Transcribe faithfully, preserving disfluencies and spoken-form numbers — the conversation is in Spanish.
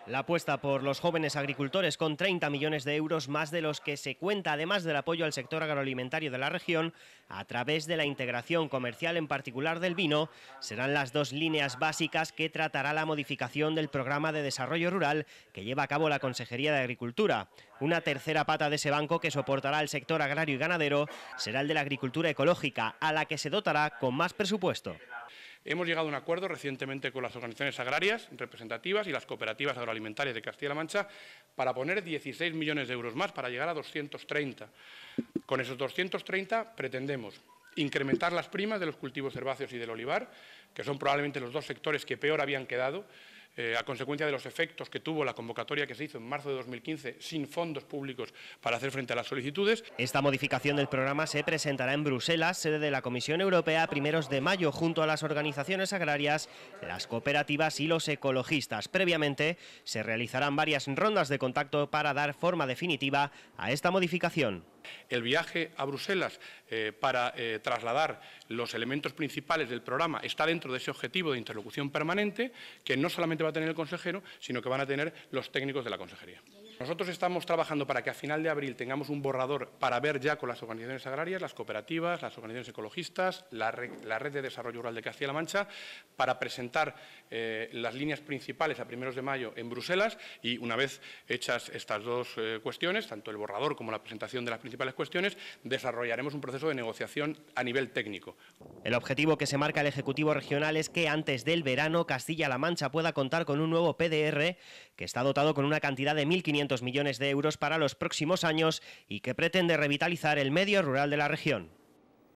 La apuesta por los jóvenes agricultores con treinta millones de euros más de los que se cuenta, además del apoyo al sector agroalimentario de la región, a través de la integración comercial, en particular del vino, serán las dos líneas básicas que tratará la modificación del programa de desarrollo rural que lleva a cabo la Consejería de Agricultura. Una tercera pata de ese banco que soportará el sector agrario y ganadero será el de la agricultura ecológica, a la que se dotará con más presupuesto. Hemos llegado a un acuerdo recientemente con las organizaciones agrarias representativas y las cooperativas agroalimentarias de Castilla-La Mancha para poner dieciséis millones de euros más, para llegar a doscientos treinta. Con esos doscientos treinta pretendemos incrementar las primas de los cultivos herbáceos y del olivar, que son probablemente los dos sectores que peor habían quedado, eh, a consecuencia de los efectos que tuvo la convocatoria que se hizo en marzo de dos mil quince sin fondos públicos para hacer frente a las solicitudes. Esta modificación del programa se presentará en Bruselas, sede de la Comisión Europea, a primeros de mayo, junto a las organizaciones agrarias, las cooperativas y los ecologistas. Previamente se realizarán varias rondas de contacto para dar forma definitiva a esta modificación. El viaje a Bruselas eh, para eh, trasladar los elementos principales del programa está dentro de ese objetivo de interlocución permanente que no solamente va a tener el consejero, sino que van a tener los técnicos de la consejería. Nosotros estamos trabajando para que a final de abril tengamos un borrador para ver ya con las organizaciones agrarias, las cooperativas, las organizaciones ecologistas, la red, la red de desarrollo rural de Castilla-La Mancha, para presentar eh, las líneas principales a primeros de mayo en Bruselas, y una vez hechas estas dos eh, cuestiones, tanto el borrador como la presentación de las principales cuestiones, desarrollaremos un proceso de negociación a nivel técnico. El objetivo que se marca el Ejecutivo Regional es que antes del verano Castilla-La Mancha pueda contar con un nuevo P D R que está dotado con una cantidad de mil quinientos millones de euros para los próximos años y que pretende revitalizar el medio rural de la región.